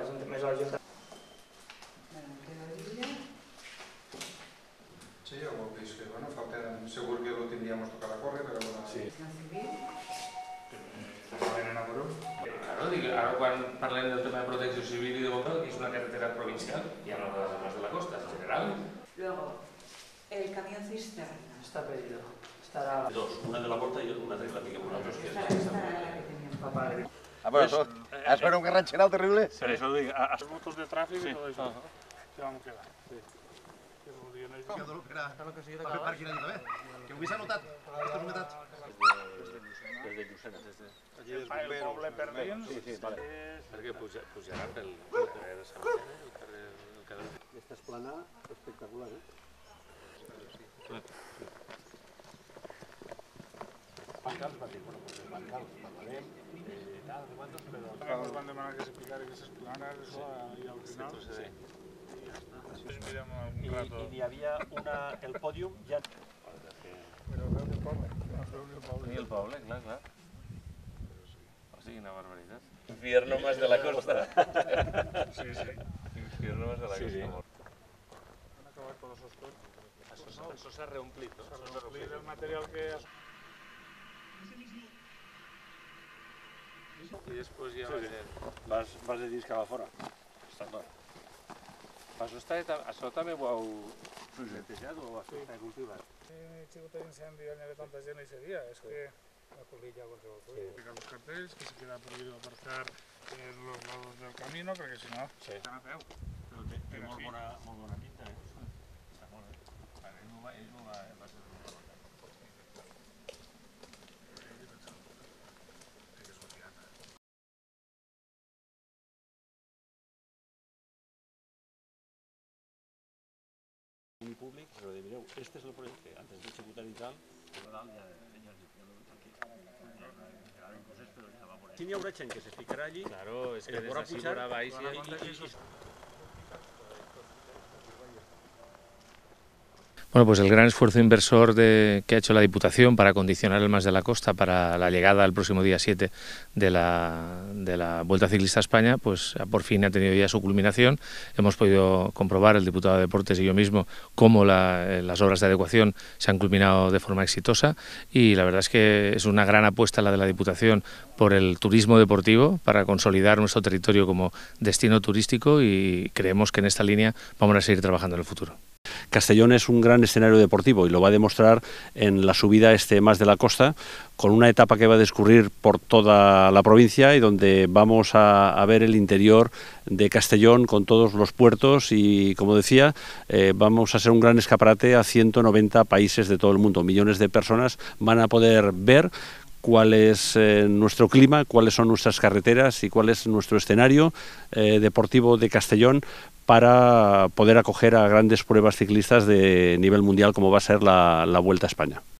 més a l'Ajuntament. Sí, ja ho heu vist, que bueno, segur que ho tindríamos tocat a córrer, però bueno... Sí. Claro, ara quan parlem del tema de protecció civil i de bombers, que és una carretera provincial, ja no de las de la costa, en general. Luego, el camión cisterna. Està pedido. Estarà... Dos, una de la porta i una de la que vosaltres que Esta era la que teníamos. Papà. Bueno, eso era un garrancherao terrible. Per això dic, a motos de tràfic i tot això. Que vam quedar. Sí. Per fer pàrquing allí també. Que ho hagués anotat, aquesta novetat. des de Llucena, des de... El poble perdent. Sí, vale. Perquè pujarà pel carrer de Sant Vicent, el carrer... Esta és plana espectacular, Bancals va dir, bueno, pues de bancals parlarem, tal, de quantos, però... Ens van demanar que se picara aquestes planes, això, i al final... Sí. I ja està. Després mirem un rato. I n'hi havia una... el pòdium ja... Però veu que poble. Veu que poble. I el poble, clar. O sigui, una barbaritat. Infierno más de la costa. Sí. Infierno más de la costa. Han acabat tots els tots. Això s'ha reomplit, no? S'ha reomplit el material que... I després ja va ser... Vas de disc a la fora. Està clar. Això també ho heu netejat o ho heu cultivat? He sigut l'incendi allà de tanta gent ese dia, és que la polilla qualsevol cosa. Ficar los cartells, que se queda prohibido aparcar en los lados del camino, perquè si no, estan a peu. Però té molt bona pinta, Està molt bé. Ell no va ser molt bona. Públic, però de mireu, este és el projecte, antes d'executar i tal, però dalt ja aquí. Si n'hi haurà gent que se ficarà allí, Claro, és que des podrà d'ací pujar veurà baix i... Bueno, pues el gran esfuerzo inversor que ha hecho la Diputación para condicionar el Mas de la Costa para la llegada el próximo día 7 de la Vuelta Ciclista a España, pues por fin ha tenido ya su culminación. Hemos podido comprobar, el diputado de Deportes y yo mismo, cómo las obras de adecuación se han culminado de forma exitosa, y la verdad es que es una gran apuesta la de la Diputación por el turismo deportivo, para consolidar nuestro territorio como destino turístico, y creemos que en esta línea vamos a seguir trabajando en el futuro. Castellón es un gran escenario deportivo y lo va a demostrar en la subida este Mas de la Costa, con una etapa que va a discurrir por toda la provincia y donde vamos a ver el interior de Castellón con todos los puertos y, como decía, vamos a ser un gran escaparate a 190 países de todo el mundo. Millones de personas van a poder ver cuál es nuestro clima, cuáles son nuestras carreteras y cuál es nuestro escenario deportivo de Castellón, para poder acoger a grandes pruebas ciclistas de nivel mundial como va a ser la Vuelta a España.